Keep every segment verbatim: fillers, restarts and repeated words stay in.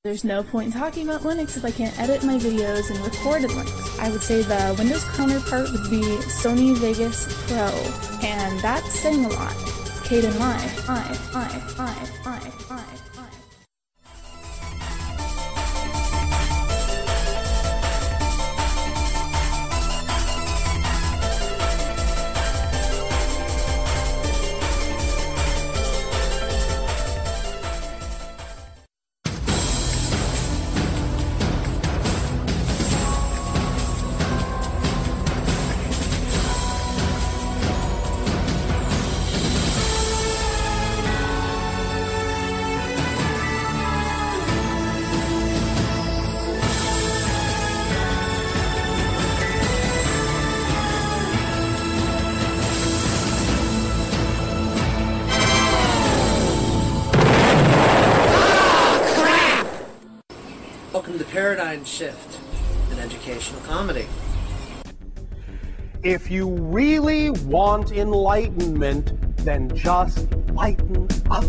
There's no point in talking about Linux if I can't edit my videos and record in Linux. I would say the Windows counterpart would be Sony Vegas Pro, and that's saying a lot. Kdenlive, I, I, I, I, I, I. Welcome to Paradigm Shift, an educational comedy. If you really want enlightenment, then just lighten up.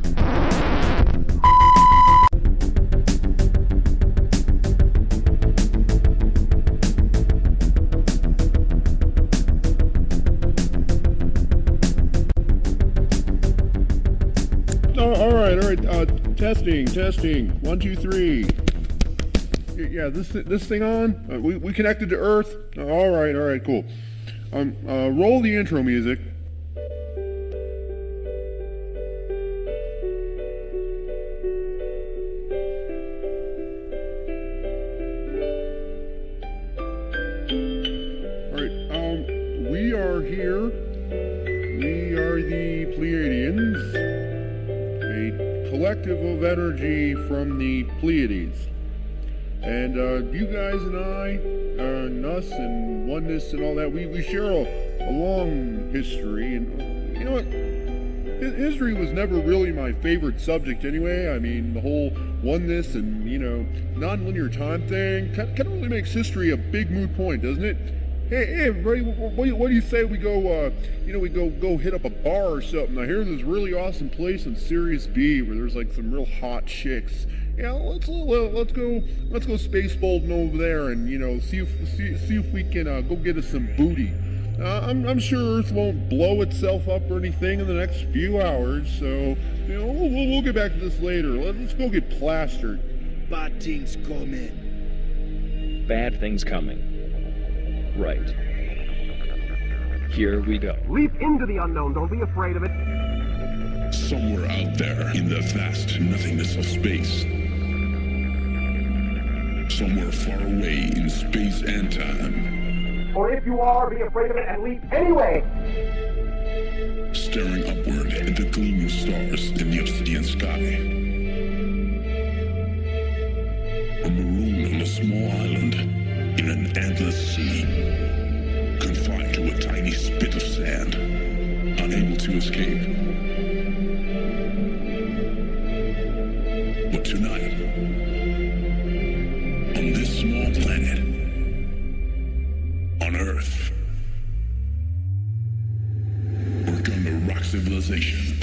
Oh, all right, all right. Uh, testing, testing. One, two, three. Yeah, this this thing on? Uh, we we connected to Earth. Uh, all right, all right, cool. Um, uh, roll the intro music. All right. Um, we are here. We are the Pleiadians, a collective of energy from the Pleiades. And uh, you guys and I, uh, and us and oneness and all that, we, we share a, a long history. And uh, you know what? History was never really my favorite subject anyway. I mean, the whole oneness and, you know, non-linear time thing kind of really makes history a big moot point, doesn't it? Hey, hey everybody, what do, you, what do you say we go, uh, you know, we go go hit up a bar or something? I hear there's this really awesome place in Sirius B where there's like some real hot chicks. Yeah, let's let's go let's go space folding over there and, you know, see if see, see if we can uh, go get us some booty. Uh, I'm I'm sure Earth won't blow itself up or anything in the next few hours, so you know we'll we'll get back to this later. Let, let's go get plastered. Bad things coming. Bad things coming. Right. Here we go. Leap into the unknown. Don't be afraid of it. Somewhere out there in the vast nothingness of space. Somewhere far away in space and time. Or if you are, be afraid of it and leap anyway. Staring upward at the gleaming stars in the obsidian sky. Or marooned on a small island in an endless sea. Confined to a tiny spit of sand. Unable to escape. But tonight, on this small planet, on Earth, we're gonna rock civilization.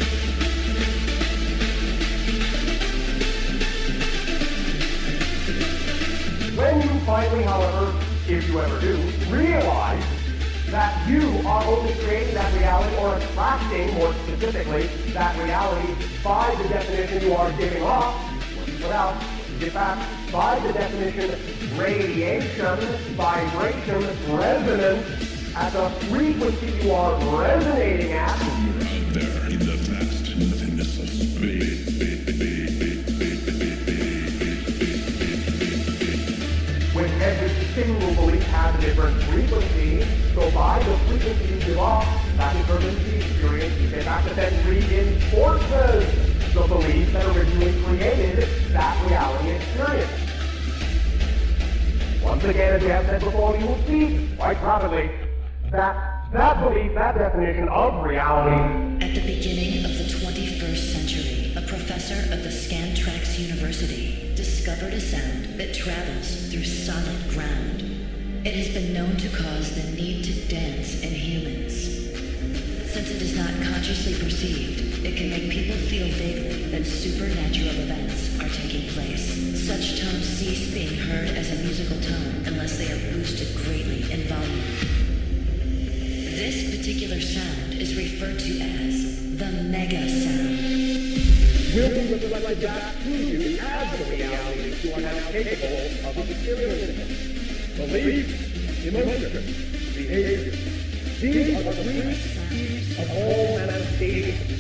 When you finally, however, if you ever do, realize that you are only creating that reality, or attracting, more specifically, that reality by the definition you are giving off, what you put out, you get back, by the definition, radiation, vibration, resonance, at the frequency you are resonating at. Somewhere out there in the vast nothingness of space. When every single belief has a different frequency, so by the frequency you give off, that determines the experience you get back, but then reinforces the belief that originally created that reality experience. Once again, as we have said before, you will see quite rapidly that that belief, that definition of reality. At the beginning of the twenty-first century, a professor at the Scantrax University discovered a sound that travels through solid ground. It has been known to cause the need to dance in humans. Since it is not consciously perceived, it can make people feel vaguely that supernatural events are taking place. Such tones cease being heard as a musical tone unless they are boosted greatly in volume. This particular sound is referred to as the mega sound. Will be reflected back to you as the reality you are now capable of experiencing. Belief, emotion, behavior. These are the three C's of all manifestations.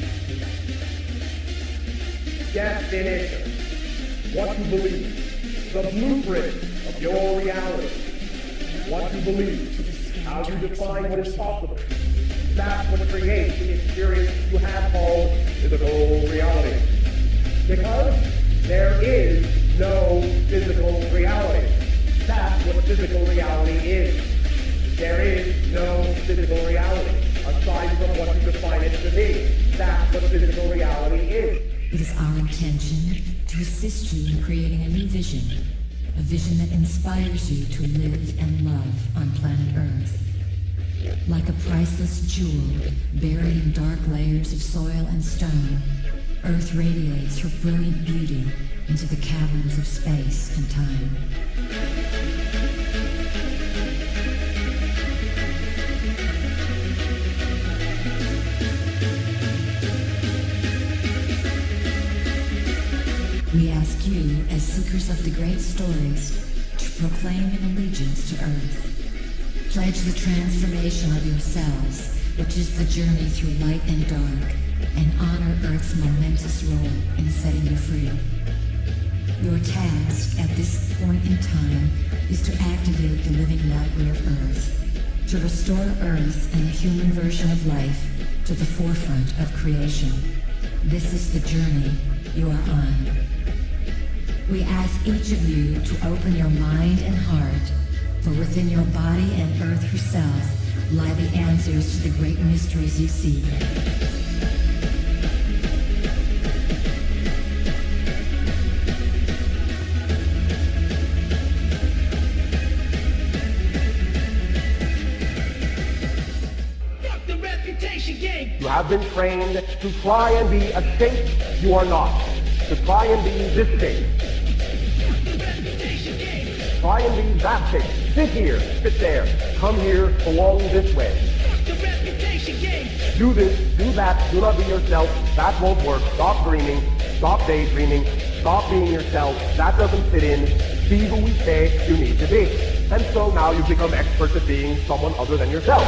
Definition. What you believe. The blueprint of your reality. What you believe. How you define what is possible. That's what creates the experience you have called physical reality. Because there is no physical reality. That's what physical reality is. There is no physical reality, aside from what you define it to be. That's what physical reality is. It is our intention to assist you in creating a new vision. A vision that inspires you to live and love on planet Earth. Like a priceless jewel buried in dark layers of soil and stone, Earth radiates her brilliant beauty into the caverns of space and time. We ask you, as seekers of the great stories, to proclaim an allegiance to Earth. Pledge the transformation of yourselves, which is the journey through light and dark, and honor Earth's momentous role in setting you free. Your task at this point in time is to activate the living library of Earth, to restore Earth and the human version of life to the forefront of creation. This is the journey you are on. We ask each of you to open your mind and heart, for within your body and Earth herself lie the answers to the great mysteries you seek. Fuck the reputation game! You have been trained to try and be a shape you are not. To try and be this shape. Try and be that shape. Sit here, sit there, come here, belong this way. Do this, do that, do not be yourself, that won't work. Stop dreaming, stop daydreaming, stop being yourself, that doesn't fit in. Be who we say you need to be. And so now you become experts at being someone other than yourself.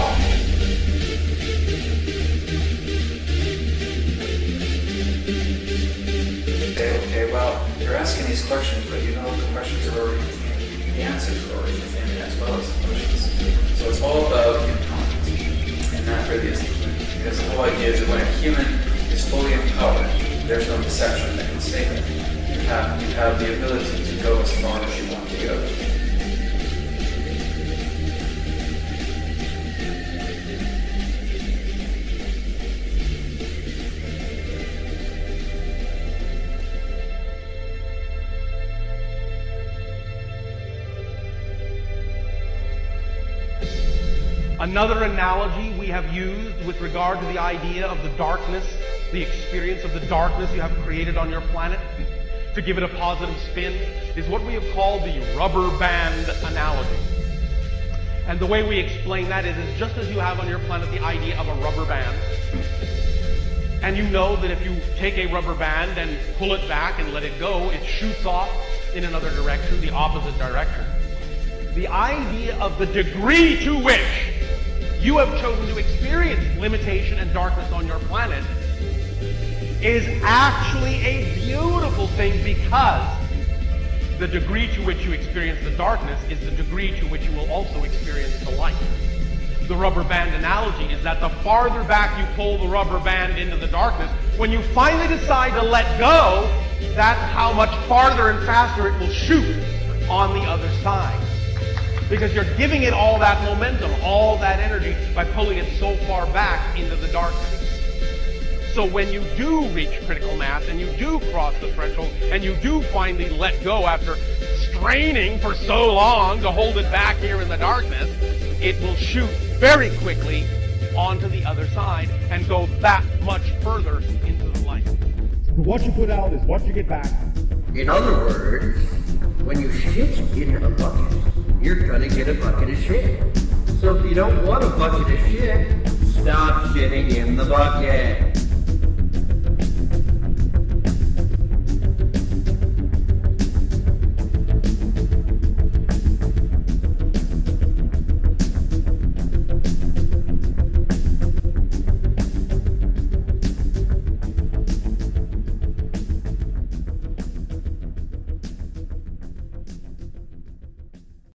Okay, okay, well, you're asking these questions, but you know the questions are already, the answers are already within as well as the questions. So it's all about empowerment, and that really is the key. Because the whole idea is that when a human is fully empowered, there's no deception that can stay there. You have, you have the ability to go as far as you want to go. Another analogy we have used with regard to the idea of the darkness, the experience of the darkness you have created on your planet, to give it a positive spin, is what we have called the rubber band analogy. And the way we explain that is, is just as you have on your planet the idea of a rubber band, and you know that if you take a rubber band and pull it back and let it go, it shoots off in another direction, the opposite direction. The idea of the degree to which you have chosen to experience limitation and darkness on your planet is actually a beautiful thing, because the degree to which you experience the darkness is the degree to which you will also experience the light. The rubber band analogy is that the farther back you pull the rubber band into the darkness, when you finally decide to let go, that's how much farther and faster it will shoot on the other side. Because you're giving it all that momentum, all that energy, by pulling it so far back into the darkness. So when you do reach critical mass, and you do cross the threshold, and you do finally let go after straining for so long to hold it back here in the darkness, it will shoot very quickly onto the other side and go that much further into the light. What you put out is what you get back. In other words, When you shit in a bucket, you're gonna get a bucket of shit. So if you don't want a bucket of shit, stop shitting in the bucket.